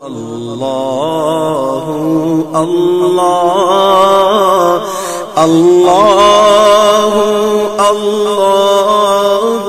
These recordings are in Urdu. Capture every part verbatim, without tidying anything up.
اللہ اللہ اللہ اللہ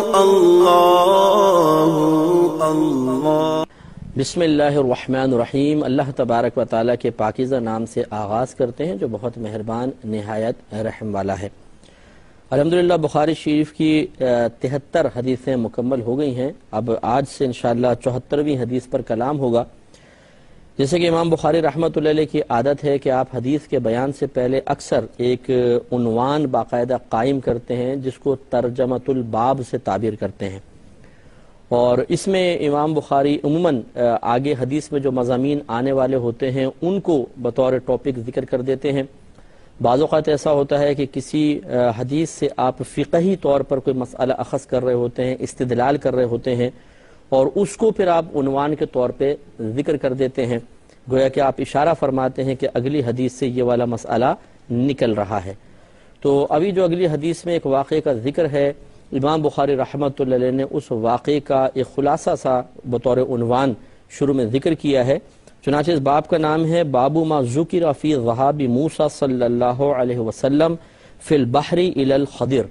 اللہ اللہ بسم اللہ الرحمن الرحیم۔ اللہ تبارک و تعالیٰ کے پاکیزہ نام سے آغاز کرتے ہیں جو بہت مہربان نہایت رحم والا ہے۔ الحمدللہ بخاری شریف کی تہتر حدیثیں مکمل ہو گئی ہیں۔ اب آج سے انشاءاللہ چوہترویں حدیث پر کلام ہوگا۔ جیسے کہ امام بخاری رحمۃ اللہ علیہ کی عادت ہے کہ آپ حدیث کے بیان سے پہلے اکثر ایک عنوان باقاعدہ قائم کرتے ہیں جس کو ترجمۃ الباب سے تعبیر کرتے ہیں، اور اس میں امام بخاری عموماً آگے حدیث میں جو مضامین آنے والے ہوتے ہیں ان کو بطور ٹاپک ذکر کر دیتے ہیں۔ بعض اوقات ایسا ہوتا ہے کہ کسی حدیث سے آپ فقہی طور پر کوئی مسئلہ اخذ کر رہے ہوتے ہیں، استدلال کر رہے ہوتے ہیں، اور اس کو پھر آپ عنوان کے طور پہ ذکر کر دیتے ہیں، گویا کہ آپ اشارہ فرماتے ہیں کہ اگلی حدیث سے یہ والا مسئلہ نکل رہا ہے۔ تو ابھی جو اگلی حدیث میں ایک واقعے کا ذکر ہے، امام بخاری رحمۃ اللہ علیہ نے اس واقعے کا ایک خلاصہ سا بطور عنوان شروع میں ذکر کیا ہے۔ چنانچہ اس باب کا نام ہے باب ما ذکر فی ذہاب موسیٰ صلی اللہ علیہ وسلم فی البحر الی الخضر،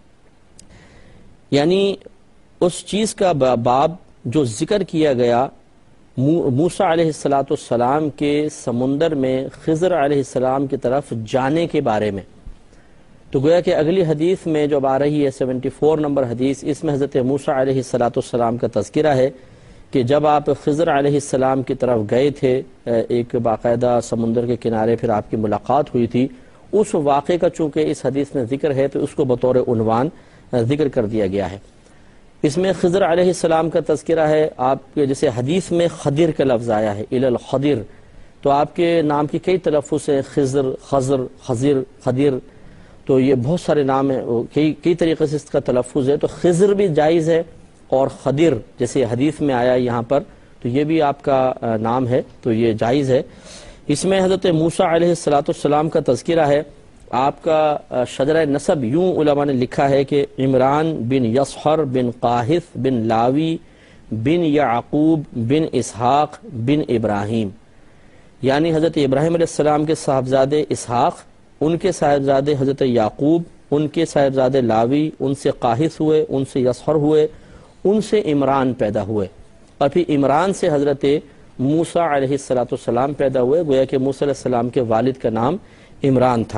یعنی اس چیز کا باب جو ذکر کیا گیا موسیٰ علیہ السلام کے سمندر میں خضر علیہ السلام کی طرف جانے کے بارے میں۔ تو گویا کہ اگلی حدیث میں جو آ رہی ہے سیونٹی فور نمبر حدیث، اس میں حضرت موسیٰ علیہ السلام کا تذکرہ ہے کہ جب آپ خضر علیہ السلام کی طرف گئے تھے، ایک باقاعدہ سمندر کے کنارے پھر آپ کی ملاقات ہوئی تھی، اس واقعے کا چونکہ اس حدیث میں ذکر ہے تو اس کو بطور عنوان ذکر کر دیا گیا ہے۔ اس میں خضر علیہ السلام کا تذکرہ ہے، آپ کے جیسے حدیث میں خضر کا لفظ آیا ہے الی الخضر، تو آپ کے نام کی کئی تلفظ ہیں، خضر، خضر، خضر، خضر، تو یہ بہت سارے نام ہیں، کئی کئی طریقے سے اس کا تلفظ ہے، تو خضر بھی جائز ہے اور خضر جیسے حدیث میں آیا یہاں پر تو یہ بھی آپ کا نام ہے، تو یہ جائز ہے۔ اس میں حضرت موسیٰ علیہ السلام کا تذکرہ ہے۔ آپ کا شجرہ نسب یوں علماء نے لکھا ہے کہ عمران بن یصحر بن قاہث بن لاوی بن یعقوب بن اسحاق بن ابراہیم، یعنی حضرت ابراہیم علیہ السلام کے صاحبزادے اسحاق، ان کے صاحبزادے حضرت یعقوب، ان کے صاحبزادے لاوی، ان سے قاہث ہوئے، ان سے یصحر ہوئے، ان سے عمران پیدا ہوئے، اور پھر عمران سے حضرت موسیٰ علیہ السلام پیدا ہوئے، گویا کہ موسیٰ علیہ السلام کے والد کا نام عمران تھا۔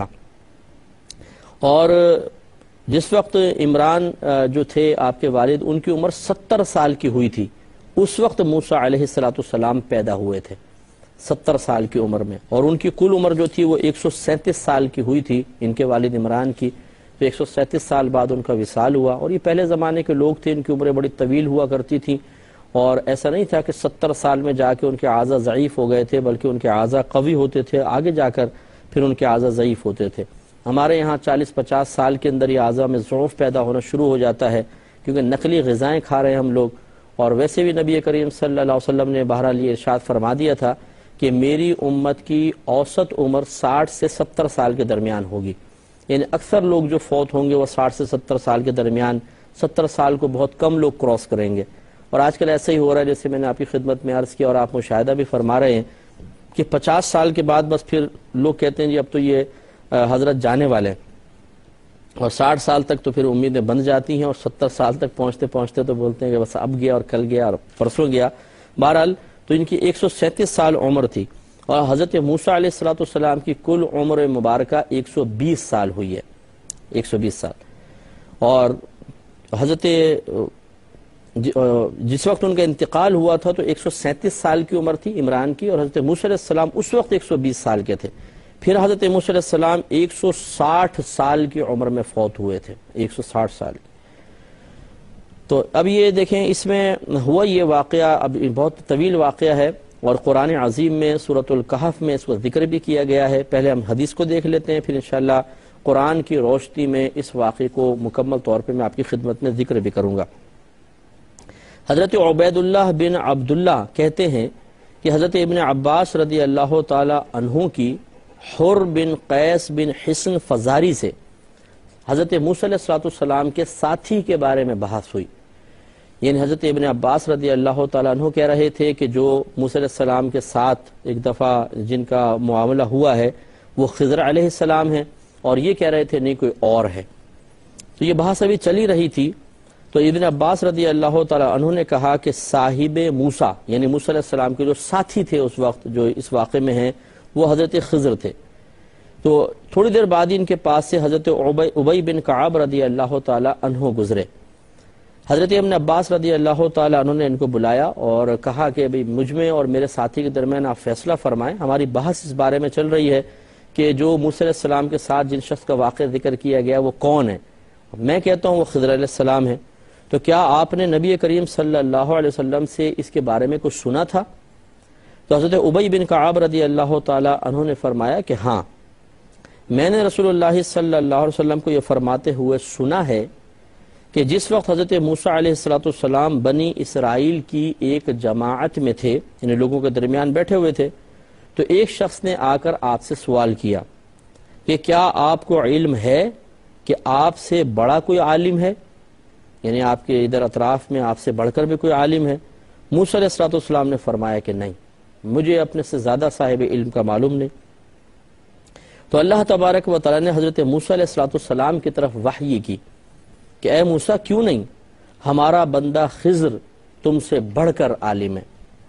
اور جس وقت عمران جو تھے آپ کے والد، ان کی عمر ستر سال کی ہوئی تھی، اس وقت موسیٰ علیہ السلام پیدا ہوئے تھے ستر سال کی عمر میں، اور ان کی کل عمر جو تھی وہ ایک سو سینتیس سال کی ہوئی تھی ان کے والد عمران کی، تو ایک سو سینتیس سال بعد ان کا وصال ہوا۔ اور یہ پہلے زمانے کے لوگ تھے، ان کی عمریں بڑی طویل ہوا کرتی تھیں، اور ایسا نہیں تھا کہ ستر سال میں جا کے ان کے اعضاء ضعیف ہو گئے تھے، بلکہ ان کے اعضاء قوی ہوتے تھے، آگے جا کر پھر ان کے اعضاء ضعیف ہوتے تھے۔ ہمارے یہاں چالیس پچاس سال کے اندر یہ اعضاء میں ضعف پیدا ہونا شروع ہو جاتا ہے، کیونکہ نقلی غذائیں کھا رہے ہیں ہم لوگ، اور ویسے بھی نبی کریم صلی اللہ علیہ وسلم نے بہرحال یہ ارشاد فرما دیا تھا کہ میری امت کی اوسط عمر ساٹھ سے ستر سال کے درمیان ہوگی، یعنی اکثر لوگ جو فوت ہوں گے وہ ساٹھ سے ستر سال کے درمیان، ستر سال کو بہت کم لوگ کراس کریں گے۔ اور آج کل ایسا ہی ہو رہا ہے، جیسے میں نے آپ کی خدمت میں عرض کیا اور آپ مشاہدہ بھی فرما رہے ہیں کہ پچاس سال کے بعد بس پھر لوگ کہتے ہیں جی اب تو یہ حضرت جانے والے ہیں، اور ساٹھ سال تک تو پھر امیدیں بند جاتی ہیں، اور ستر سال تک پہنچتے پہنچتے تو بولتے ہیں کہ بس اب گیا اور کل گیا اور پرسوں گیا۔ بہرحال تو ان کی ایک سو سینتیس سال عمر تھی، اور حضرت موسیٰ علیہ السلام کی کل عمر مبارکہ ایک سو بیس سال ہوئی ہے، ایک سو بیس سال۔ اور حضرت جس وقت ان کا انتقال ہوا تھا تو ایک سو سینتیس سال کی عمر تھی عمران کی، اور حضرت موسیٰ علیہ السلام اس وقت ایک سو بیس سال کے تھے۔ پھر حضرت موسیٰ علیہ السلام ایک سو ساٹھ سال کی عمر میں فوت ہوئے تھے، ایک سو ساٹھ سال کی۔ تو اب یہ دیکھیں اس میں ہوا یہ واقعہ، اب بہت طویل واقعہ ہے، اور قرآن عظیم میں سورۃ الکہف میں اس کو ذکر بھی کیا گیا ہے۔ پہلے ہم حدیث کو دیکھ لیتے ہیں، پھر انشاءاللہ قرآن کی روشنی میں اس واقعے کو مکمل طور پہ میں آپ کی خدمت میں ذکر بھی کروں گا۔ حضرت عبید اللہ بن عبداللہ کہتے ہیں کہ حضرت ابن عباس رضی اللہ تعالی عنہ کی حر بن قیس بن حصن فزاری سے حضرت موسیٰ علیہ السلام کے ساتھی کے بارے میں بحث ہوئی یعنی حضرت ابن عباس رضی اللہ تعالیٰ عنہ کہہ رہے تھے کہ جو موسیٰ علیہ السلام کے ساتھ ایک دفعہ جن کا معاملہ ہوا ہے وہ خضر علیہ السلام ہیں، اور یہ کہہ رہے تھے نہیں کوئی اور ہے۔ تو یہ بحث ابھی چلی رہی تھی، تو ابن عباس رضی اللہ تعالیٰ عنہ نے کہا کہ صاحب موسیٰ یعنی موسیٰ علیہ السلام کے جو ساتھی تھے اس وقت جو اس واقعے میں ہیں وہ حضرت خضر تھے۔ تو تھوڑی دیر بعد ان کے پاس سے حضرت ابی بن کعب رضی اللہ تعالیٰ عنہ گزرے۔ حضرت ابن عباس رضی اللہ تعالیٰ عنہ نے ان کو بلایا اور کہا کہ بھئی مجھ میں اور میرے ساتھی کے درمیان آپ فیصلہ فرمائیں، ہماری بحث اس بارے میں چل رہی ہے کہ جو موسیٰ علیہ السلام کے ساتھ جن شخص کا واقعہ ذکر کیا گیا وہ کون ہے؟ میں کہتا ہوں وہ خضر علیہ السلام ہے، تو کیا آپ نے نبی کریم صلی اللہ علیہ وسلم سے اس کے بارے میں کچھ سنا تھا؟ تو حضرت ابی بن کعب رضی اللہ تعالیٰ عنہ نے فرمایا کہ ہاں، میں نے رسول اللہ صلی اللہ علیہ وسلم کو یہ فرماتے ہوئے سنا ہے کہ جس وقت حضرت موسیٰ علیہ السلام بنی اسرائیل کی ایک جماعت میں تھے، یعنی لوگوں کے درمیان بیٹھے ہوئے تھے، تو ایک شخص نے آ کر آپ سے سوال کیا کہ کیا آپ کو علم ہے کہ آپ سے بڑا کوئی عالم ہے؟ یعنی آپ کے ادھر اطراف میں آپ سے بڑھ کر بھی کوئی عالم ہے؟ موسیٰ علیہ السلام نے فرمایا کہ نہیں، مجھے اپنے سے زیادہ صاحب علم کا معلوم نہیں۔ تو اللہ تبارک و تعالیٰ نے حضرت موسیٰ علیہ السلام کی طرف وحی کی کہ اے موسیٰ کیوں نہیں، ہمارا بندہ خضر تم سے بڑھ کر عالم ہے۔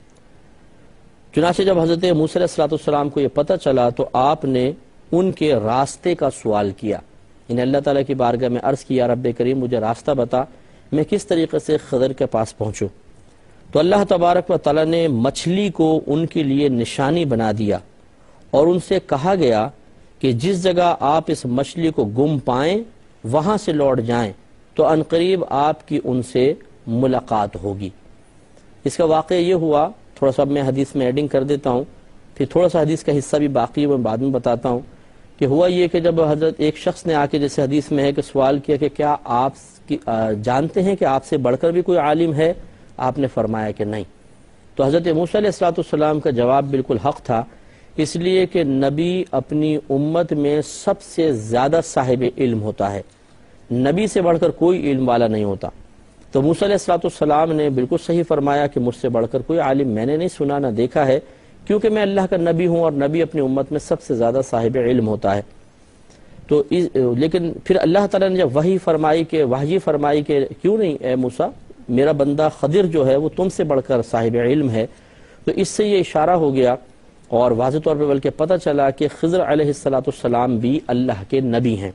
چنانچہ جب حضرت موسیٰ علیہ السلام کو یہ پتہ چلا تو آپ نے ان کے راستے کا سوال کیا، یعنی اللہ تعالیٰ کی بارگاہ میں عرض کیا رب کریم مجھے راستہ بتا، میں کس طریقے سے خضر کے پاس پہنچوں۔ تو اللہ تبارک و تعالیٰ نے مچھلی کو ان کے لیے نشانی بنا دیا اور ان سے کہا گیا کہ جس جگہ آپ اس مچھلی کو گم پائیں وہاں سے لوٹ جائیں تو عنقریب آپ کی ان سے ملاقات ہوگی۔ اس کا واقعہ یہ ہوا، تھوڑا سا میں حدیث میں ایڈنگ کر دیتا ہوں، پھر تھوڑا سا حدیث کا حصہ بھی باقی ہے میں بعد میں بتاتا ہوں، کہ ہوا یہ کہ جب حضرت ایک شخص نے آ کے جیسے حدیث میں ہے کہ سوال کیا کہ کیا آپ جانتے ہیں کہ آپ سے بڑھ کر بھی کوئی عالم ہے؟ آپ نے فرمایا کہ نہیں۔ تو حضرت موسیٰ علیہ السلام کا جواب بالکل حق تھا، اس لیے کہ نبی اپنی امت میں سب سے زیادہ صاحب علم ہوتا ہے، نبی سے بڑھ کر کوئی علم والا نہیں ہوتا۔ تو موسیٰ علیہ السلام نے بالکل صحیح فرمایا کہ مجھ سے بڑھ کر کوئی عالم میں نے نہیں سنا نہ دیکھا ہے، کیونکہ میں اللہ کا نبی ہوں اور نبی اپنی امت میں سب سے زیادہ صاحب علم ہوتا ہے۔ تو لیکن پھر اللہ تعالیٰ نے جب وحی فرمائی کہ وحی فرمائی کہ کیوں نہیں اے موسیٰ، میرا بندہ خضر جو ہے وہ تم سے بڑھ کر صاحب علم ہے، تو اس سے یہ اشارہ ہو گیا اور واضح طور پہ بلکہ پتہ چلا کہ خضر علیہ السلام بھی اللہ کے نبی ہیں۔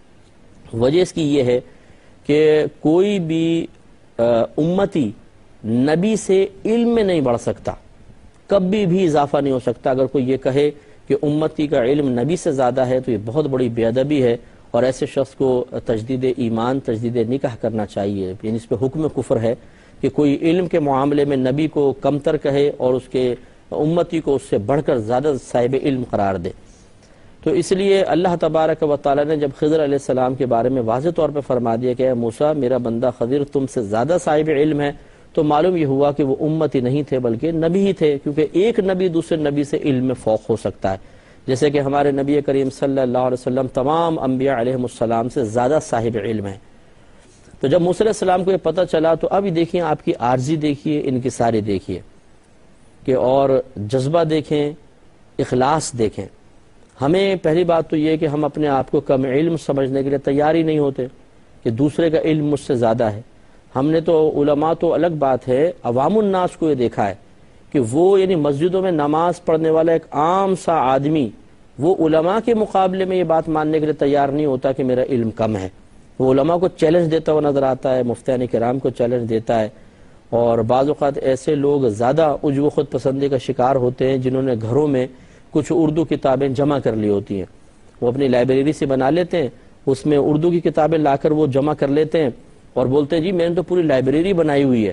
وجہ اس کی یہ ہے کہ کوئی بھی امتی نبی سے علم میں نہیں بڑھ سکتا، کبھی بھی اضافہ نہیں ہو سکتا۔ اگر کوئی یہ کہے کہ امتی کا علم نبی سے زیادہ ہے تو یہ بہت بڑی بے ادبی ہے، اور ایسے شخص کو تجدید ایمان تجدید نکاح کرنا چاہیے، یعنی اس پہ حکم کفر ہے کہ کوئی علم کے معاملے میں نبی کو کمتر کہے اور اس کے امتی کو اس سے بڑھ کر زیادہ صاحب علم قرار دے۔ تو اس لیے اللہ تبارک و تعالیٰ نے جب خضر علیہ السلام کے بارے میں واضح طور پہ فرما دیا کہ اے موسیٰ میرا بندہ خضر تم سے زیادہ صاحب علم ہے، تو معلوم یہ ہوا کہ وہ امتی نہیں تھے بلکہ نبی ہی تھے، کیونکہ ایک نبی دوسرے نبی سے علم میں فوق ہو سکتا ہے، جیسے کہ ہمارے نبی کریم صلی اللہ علیہ وسلم تمام انبیاء علیہ السلام سے زیادہ صاحب علم ہیں۔ تو جب موسیٰ علیہ السلام کو یہ پتہ چلا تو اب دیکھیں آپ کی عارضی دیکھیے، ان کی ساری دیکھیے کہ اور جذبہ دیکھیں، اخلاص دیکھیں۔ ہمیں پہلی بات تو یہ کہ ہم اپنے آپ کو کم علم سمجھنے کے لیے تیار ہی نہیں ہوتے کہ دوسرے کا علم مجھ سے زیادہ ہے۔ ہم نے تو علماء تو الگ بات ہے، عوام الناس کو یہ دیکھا ہے کہ وہ یعنی مسجدوں میں نماز پڑھنے والا ایک عام سا آدمی وہ علماء کے مقابلے میں یہ بات ماننے کے لیے تیار نہیں ہوتا کہ میرا علم کم ہے۔ وہ علماء کو چیلنج دیتا ہوا نظر آتا ہے، مفتیان کرام کو چیلنج دیتا ہے، اور بعض اوقات ایسے لوگ زیادہ عجب و خود پسندی کا شکار ہوتے ہیں جنہوں نے گھروں میں کچھ اردو کتابیں جمع کر لی ہوتی ہیں، وہ اپنی لائبریری سے بنا لیتے ہیں، اس میں اردو کی کتابیں لا کر وہ جمع کر لیتے ہیں اور بولتے ہیں جی میں نے تو پوری لائبریری بنائی ہوئی ہے،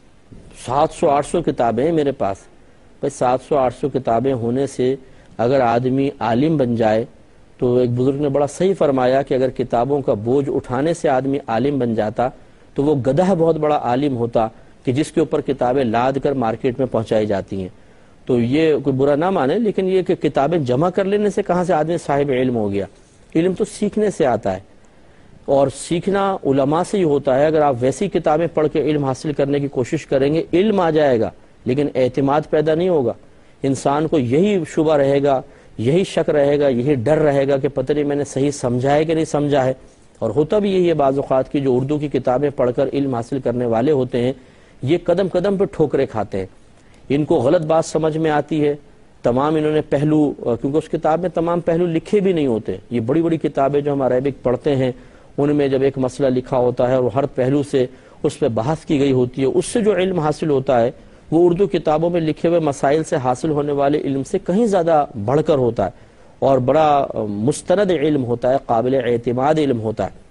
سات سو آٹھ سو کتابیں ہیں میرے پاس۔ بھائی سات سو آٹھ سو کتابیں ہونے سے اگر آدمی عالم بن جائے تو ایک بزرگ نے بڑا صحیح فرمایا کہ اگر کتابوں کا بوجھ اٹھانے سے آدمی عالم بن جاتا تو وہ گدھا بہت بڑا عالم ہوتا کہ جس کے اوپر کتابیں لاد کر مارکیٹ میں پہنچائی جاتی ہیں۔ تو یہ کوئی برا نہ مانے، لیکن یہ کہ کتابیں جمع کر لینے سے کہاں سے آدمی صاحب علم ہو گیا؟ علم تو سیکھنے سے آتا ہے، اور سیکھنا علماء سے ہی ہوتا ہے. اگر آپ ویسی کتابیں پڑھ کے علم حاصل کرنے کی کوشش کریں گے علم آ جائے گا لیکن اعتماد پیدا نہیں ہوگا. انسان کو یہی شبہ رہے گا, یہی شک رہے گا, یہی ڈر رہے گا کہ پتہ نہیں میں نے صحیح سمجھا ہے کہ نہیں سمجھا ہے. اور ہوتا بھی یہی ہے بعض اوقات کی جو اردو کی کتابیں پڑھ کر علم حاصل کرنے والے ہوتے ہیں یہ قدم قدم پہ ٹھوکریں کھاتے ہیں. ان کو غلط بات سمجھ میں آتی ہے, تمام انہوں نے پہلو, کیونکہ اس کتاب میں تمام پہلو لکھے بھی نہیں ہوتے. یہ بڑی بڑی کتابیں جو ہم عربک پڑھتے ہیں ان میں جب ایک مسئلہ لکھا ہوتا ہے اور ہر پہلو سے اس پہ بحث کی گئی ہوتی ہے, اس سے جو علم حاصل ہوتا ہے وہ اردو کتابوں میں لکھے ہوئے مسائل سے حاصل ہونے والے علم سے کہیں زیادہ بڑھ کر ہوتا ہے اور بڑا مستند علم ہوتا ہے, قابل اعتماد علم ہوتا ہے.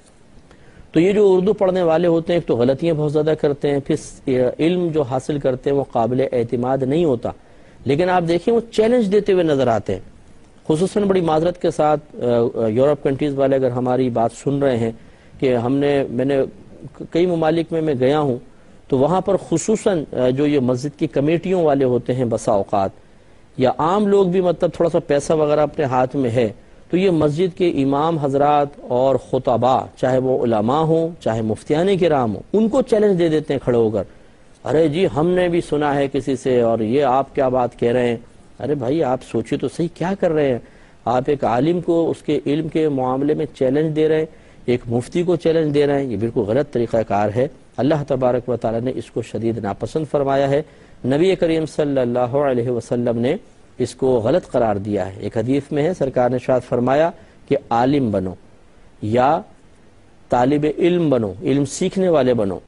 تو یہ جو اردو پڑھنے والے ہوتے ہیں ایک تو غلطیاں بہت زیادہ کرتے ہیں, پھر علم جو حاصل کرتے ہیں وہ قابل اعتماد نہیں ہوتا. لیکن آپ دیکھیں وہ چیلنج دیتے ہوئے نظر آتے ہیں. خصوصاً بڑی معذرت کے ساتھ یورپ کنٹریز والے اگر ہماری بات سن رہے ہیں کہ ہم نے میں نے کئی ممالک میں میں گیا ہوں تو وہاں پر خصوصاً جو یہ مسجد کی کمیٹیوں والے ہوتے ہیں بسا اوقات, یا عام لوگ بھی مطلب تھوڑا سا پیسہ وغیرہ اپنے ہاتھ میں ہے, تو یہ مسجد کے امام حضرات اور خطباء چاہے وہ علماء ہوں چاہے مفتیان کرام ہوں ان کو چیلنج دے دیتے ہیں کھڑے ہو کر, ارے جی ہم نے بھی سنا ہے کسی سے اور یہ آپ کیا بات کہہ رہے ہیں. ارے بھائی آپ سوچیں تو صحیح کیا کر رہے ہیں. آپ ایک عالم کو اس کے علم کے معاملے میں چیلنج دے رہے ہیں, ایک مفتی کو چیلنج دے رہے ہیں, یہ بالکل غلط طریقہ کار ہے. اللہ تبارک و تعالی نے اس کو شدید ناپسند فرمایا ہے. نبی کریم صلی اللہ علیہ وسلم نے اس کو غلط قرار دیا ہے. ایک حدیث میں ہے سرکار نے ارشاد فرمایا کہ عالم بنو یا طالب علم بنو, علم سیکھنے والے بنو,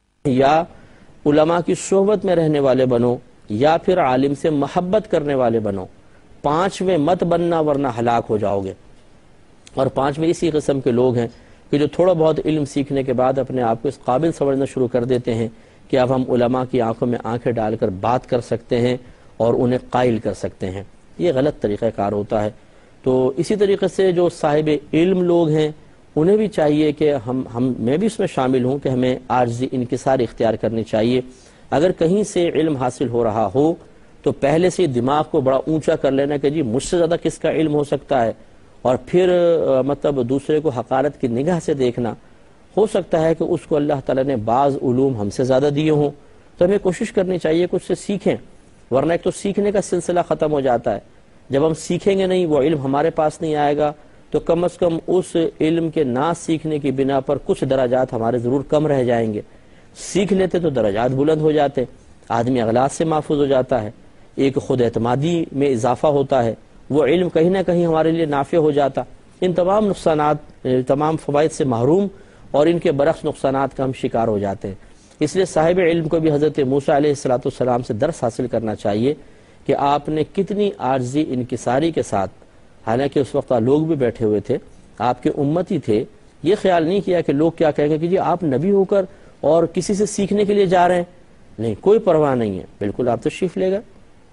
یا علماء کی صحبت میں رہنے والے بنو, یا پھر عالم سے محبت کرنے والے بنو. پانچ میں مت بننا ورنہ ہلاک ہو جاؤ گے. اور پانچ میں اسی قسم کے لوگ ہیں کہ جو تھوڑا بہت علم سیکھنے کے بعد اپنے آپ کو اس قابل سمجھنا شروع کر دیتے ہیں کہ اب ہم علماء کی آنکھوں میں آنکھیں ڈال کر بات کر سکتے ہیں اور انہیں قائل کر سکتے ہیں. یہ غلط طریقہ کار ہوتا ہے. تو اسی طریقے سے جو صاحب علم لوگ ہیں انہیں بھی چاہیے کہ ہم ہم میں بھی اس میں شامل ہوں کہ ہمیں عاجزی انکسار اختیار کرنی چاہیے. اگر کہیں سے علم حاصل ہو رہا ہو تو پہلے سے دماغ کو بڑا اونچا کر لینا کہ جی مجھ سے زیادہ کس کا علم ہو سکتا ہے, اور پھر مطلب دوسرے کو حقارت کی نگاہ سے دیکھنا. ہو سکتا ہے کہ اس کو اللہ تعالیٰ نے بعض علوم ہم سے زیادہ دیے ہوں تو ہمیں کوشش کرنی چاہیے کہ اس سے سیکھیں, ورنہ ایک تو سیکھنے کا سلسلہ ختم ہو جاتا ہے. جب ہم سیکھیں گے نہیں, وہ علم ہمارے پاس نہیں آئے گا, تو کم از کم اس علم کے نہ سیکھنے کی بنا پر کچھ درجات ہمارے ضرور کم رہ جائیں گے. سیکھ لیتے تو درجات بلند ہو جاتے, آدمی اغلاط سے محفوظ ہو جاتا ہے, ایک خود اعتمادی میں اضافہ ہوتا ہے, وہ علم کہیں نہ کہیں ہمارے لیے نافع ہو جاتا. ان تمام نقصانات, تمام فوائد سے محروم اور ان کے برعکس نقصانات کا ہم شکار ہو جاتے ہیں. اس لیے صاحب علم کو بھی حضرت موسیٰ علیہ الصلوۃ والسلام سے درس حاصل کرنا چاہیے کہ آپ نے کتنی عاجزی انکساری کے ساتھ, حالانکہ اس وقت لوگ بھی بیٹھے ہوئے تھے, آپ کے امتی تھے, یہ خیال نہیں کیا کہ لوگ کیا کہیں گے کہ جی آپ نبی ہو کر اور کسی سے سیکھنے کے لیے جا رہے ہیں. نہیں, کوئی پرواہ نہیں ہے, بالکل آپ تشریف لے گئے.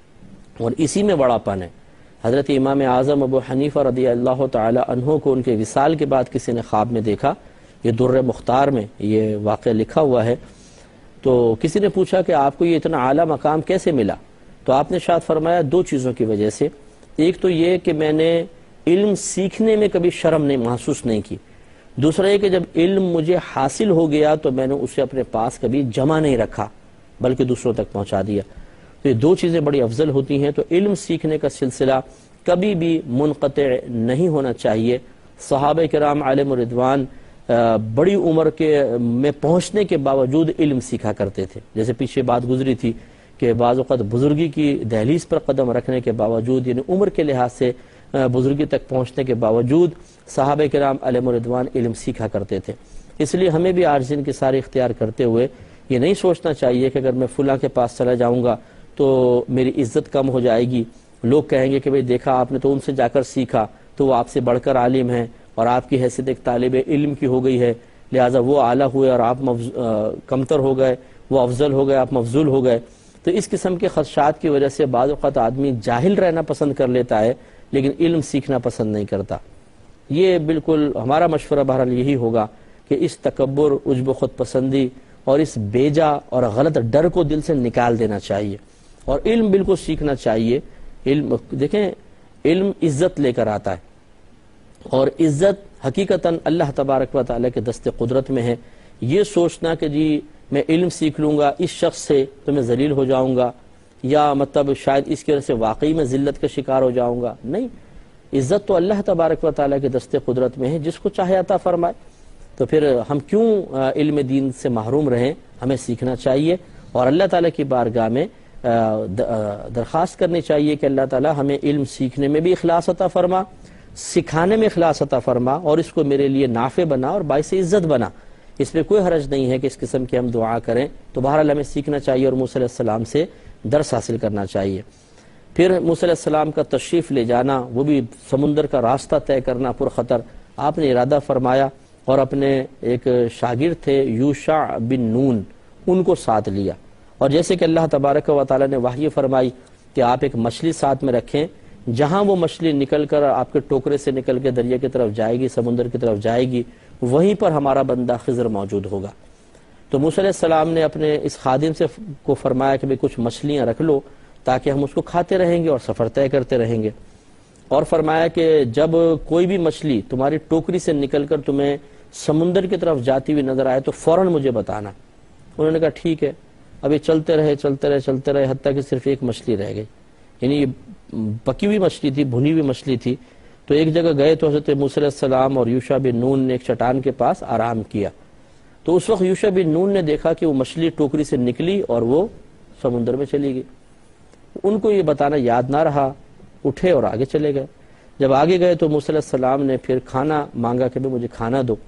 اور اسی میں بڑا پن ہے. حضرت امام اعظم ابو حنیفہ رضی اللہ تعالی عنہ کو ان کے وصال کے بعد کسی نے خواب میں دیکھا, یہ در مختار میں یہ واقعہ لکھا ہوا ہے. تو کسی نے پوچھا کہ آپ کو یہ اتنا اعلیٰ مقام کیسے ملا؟ تو آپ نے شاید فرمایا دو چیزوں کی وجہ سے. ایک تو یہ کہ میں نے علم سیکھنے میں کبھی شرم نہیں محسوس نہیں کی. دوسرا یہ کہ جب علم مجھے حاصل ہو گیا تو میں نے اسے اپنے پاس کبھی جمع نہیں رکھا بلکہ دوسروں تک پہنچا دیا. تو یہ دو چیزیں بڑی افضل ہوتی ہیں. تو علم سیکھنے کا سلسلہ کبھی بھی منقطع نہیں ہونا چاہیے. صحابہ کرام علیہم رضوان بڑی عمر کے میں پہنچنے کے باوجود علم سیکھا کرتے تھے. جیسے پیچھے بات گزری تھی کہ بعض اوقات بزرگی کی دہلیز پر قدم رکھنے کے باوجود, یعنی عمر کے لحاظ سے بزرگی تک پہنچنے کے باوجود صحابہ کرام علیہم رضوان علم سیکھا کرتے تھے. اس لیے ہمیں بھی عاجزی انکساری اختیار کرتے ہوئے یہ نہیں سوچنا چاہیے کہ اگر میں فلاں کے پاس چلا جاؤں گا تو میری عزت کم ہو جائے گی, لوگ کہیں گے کہ بھئی دیکھا آپ نے تو ان سے جا کر سیکھا تو وہ آپ سے بڑھ کر عالم ہیں اور آپ کی حیثیت ایک طالب علم کی ہو گئی ہے, لہٰذا وہ اعلیٰ ہوئے اور آپ کمتر ہو گئے, وہ افضل ہو گئے آپ مفضول ہو گئے. تو اس قسم کے خدشات کی وجہ سے بعض اوقات آدمی جاہل رہنا پسند کر لیتا ہے لیکن علم سیکھنا پسند نہیں کرتا. یہ بالکل ہمارا مشورہ بہرحال یہی ہوگا کہ اس تکبر, عجب و خود پسندی اور اس بیجا اور غلط ڈر کو دل سے نکال دینا چاہیے اور علم بالکل سیکھنا چاہیے. علم دیکھیں, علم عزت لے کر آتا ہے اور عزت حقیقتاً اللہ تبارک و تعالیٰ کے دست قدرت میں ہے۔ یہ سوچنا کہ جی میں علم سیکھ لوں گا اس شخص سے تو میں ذلیل ہو جاؤں گا، یا مطلب شاید اس کی وجہ سے واقعی میں ذلت کا شکار ہو جاؤں گا، نہیں، عزت تو اللہ تبارک و تعالیٰ کے دست قدرت میں ہے، جس کو چاہے عطا فرمائے۔ تو پھر ہم کیوں علم دین سے محروم رہیں؟ ہمیں سیکھنا چاہیے اور اللہ تعالیٰ کی بارگاہ میں درخواست کرنی چاہیے کہ اللہ تعالیٰ ہمیں علم سیکھنے میں بھی اخلاص عطا فرما، سکھانے میں اخلاص عطا فرما، اور اس کو میرے لیے نافع بنا اور باعث عزت بنا۔ اس میں کوئی حرج نہیں ہے کہ اس قسم کی ہم دعا کریں، تو بہرحال ہمیں سیکھنا چاہیے اور موسیٰ علیہ السلام سے درس حاصل کرنا چاہیے۔ پھر موسیٰ علیہ السلام کا تشریف لے جانا، وہ بھی سمندر کا راستہ طے کرنا پر خطر، آپ نے ارادہ فرمایا اور اپنے ایک شاگرد تھے یوشع بن نون، ان کو ساتھ لیا، اور جیسے کہ اللہ تبارک و تعالیٰ نے وحی فرمائی کہ آپ ایک مچھلی ساتھ میں رکھیں، جہاں وہ مچھلی نکل کر آپ کے ٹوکرے سے نکل کے دریا کی طرف جائے گی، سمندر کی طرف جائے گی، وہیں پر ہمارا بندہ خضر موجود ہوگا۔ تو موسیٰ علیہ السلام نے اپنے اس خادم سے کو فرمایا کہ بھئی کچھ مچھلیاں رکھ لو تاکہ ہم اس کو کھاتے رہیں گے اور سفر طے کرتے رہیں گے، اور فرمایا کہ جب کوئی بھی مچھلی تمہاری ٹوکری سے نکل کر تمہیں سمندر کی طرف جاتی ہوئی نظر آئے تو فوراً مجھے بتانا۔ انہوں نے کہا ٹھیک ہے۔ ابھی چلتے رہے چلتے رہے چلتے رہے حتیٰ کہ صرف ایک مچھلی رہ گئی، یعنی یہ پکی ہوئی مچھلی تھی، بھنی ہوئی مچھلی تھی۔ تو ایک جگہ گئے تو حضرت موسیٰ علیہ السلام اور یوشع بن نون نے ایک چٹان کے پاس آرام کیا، تو اس وقت یوشع بن نون نے دیکھا کہ وہ مچھلی ٹوکری سے نکلی اور وہ سمندر میں چلی گئی۔ ان کو یہ بتانا یاد نہ رہا، اٹھے اور آگے چلے گئے۔ جب آگے گئے تو موسیٰ علیہ السلام نے پھر کھانا مانگا کہ مجھے کھانا دو،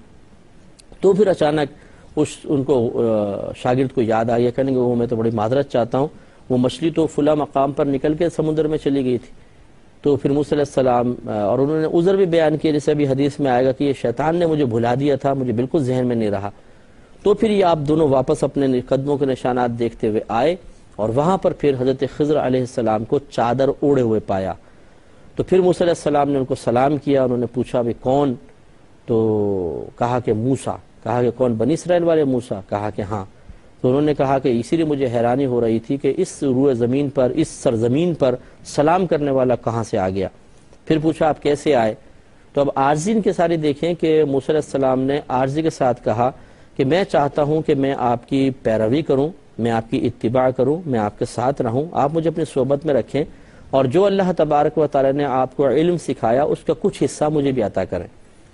تو پھر اچانک اس ان کو شاگرد کو یاد آیا، کہنے کہ وہ میں تو بڑی معذرت چاہتا ہوں، وہ مچھلی تو فلاں مقام پر نکل کے سمندر میں چلی گئی تھی۔ تو پھر موسیٰ علیہ السلام اور انہوں نے عذر بھی بیان کیا، جیسے ابھی حدیث میں آئے گا کہ یہ شیطان نے مجھے بھلا دیا تھا، مجھے بالکل ذہن میں نہیں رہا۔ تو پھر یہ آپ دونوں واپس اپنے قدموں کے نشانات دیکھتے ہوئے آئے، اور وہاں پر پھر حضرت خضر علیہ السلام کو چادر اوڑے ہوئے پایا۔ تو پھر موسیٰ علیہ السلام نے ان کو سلام کیا، انہوں نے پوچھا بھی کون؟ تو کہا کہ موسیٰ۔ کہا کہ کون؟ بنی اسرائیل والے موسیٰ؟ کہا کہ ہاں۔ تو انہوں نے کہا کہ اسی لیے مجھے حیرانی ہو رہی تھی کہ اس روئے زمین پر، اس سرزمین پر سلام کرنے والا کہاں سے آ گیا؟ پھر پوچھا آپ کیسے آئے؟ تو اب عارضی ان کے سارے دیکھیں کہ موسیٰ علیہ السلام نے عارضی کے ساتھ کہا کہ میں چاہتا ہوں کہ میں آپ کی پیروی کروں، میں آپ کی اتباع کروں، میں آپ کے ساتھ رہوں، آپ مجھے اپنی صحبت میں رکھیں، اور جو اللہ تبارک و تعالی نے آپ کو علم سکھایا اس کا کچھ حصہ مجھے بھی عطا کریں۔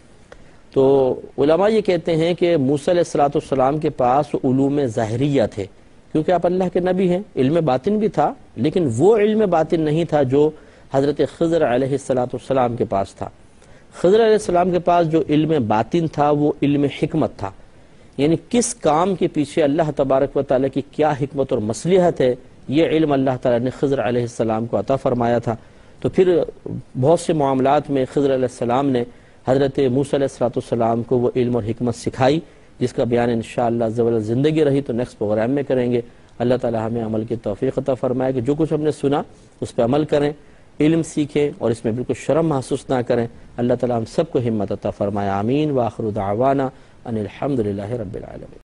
تو علماء یہ کہتے ہیں کہ موسیٰ علیہ الصلوۃ والسلام کے پاس علوم ظاہریہ تھے، کیونکہ آپ اللہ کے نبی ہیں، علم باطن بھی تھا، لیکن وہ علم باطن نہیں تھا جو حضرت خضر علیہ الصلوۃ والسلام کے پاس تھا۔ خضر علیہ السلام کے پاس جو علم باطن تھا وہ علم حکمت تھا، یعنی کس کام کے پیچھے اللہ تبارک و تعالیٰ کی کیا حکمت اور مصلحت ہے، یہ علم اللہ تعالیٰ نے خضر علیہ السلام کو عطا فرمایا تھا۔ تو پھر بہت سے معاملات میں خضر علیہ السلام نے حضرت موسیٰ علیہ السلام کو وہ علم اور حکمت سکھائی، جس کا بیان انشاءاللہ عز و جل زندگی رہی تو نیکسٹ پروگرام میں کریں گے۔ اللہ تعالیٰ ہمیں عمل کی توفیق عطا فرمائے کہ جو کچھ ہم نے سنا اس پہ عمل کریں، علم سیکھیں اور اس میں بالکل شرم محسوس نہ کریں۔ اللہ تعالیٰ ہم سب کو ہمت عطا فرمائے، آمین۔ وآخر دعوانا ان الحمد للہ رب العالمین۔